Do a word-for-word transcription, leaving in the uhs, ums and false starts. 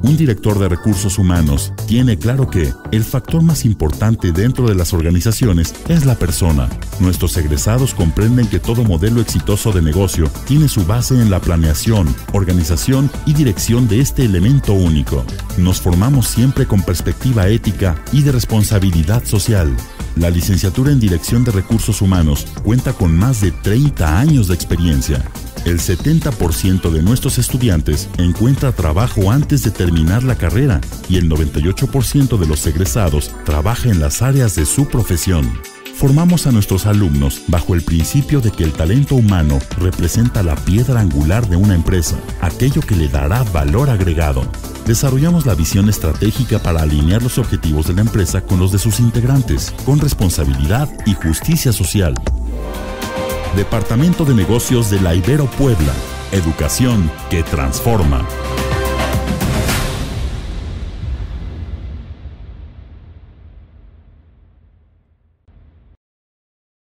Un director de recursos humanos tiene claro que el factor más importante dentro de las organizaciones es la persona. Nuestros egresados comprenden que todo modelo exitoso de negocio tiene su base en la planeación, organización y dirección de este elemento único. Nos formamos siempre con perspectiva ética y de responsabilidad social. La licenciatura en Dirección de Recursos Humanos cuenta con más de treinta años de experiencia. El setenta por ciento de nuestros estudiantes encuentra trabajo antes de terminar la carrera y el noventa y ocho por ciento de los egresados trabaja en las áreas de su profesión. Formamos a nuestros alumnos bajo el principio de que el talento humano representa la piedra angular de una empresa, aquello que le dará valor agregado. Desarrollamos la visión estratégica para alinear los objetivos de la empresa con los de sus integrantes, con responsabilidad y justicia social. Departamento de Negocios de la Ibero Puebla. Educación que transforma.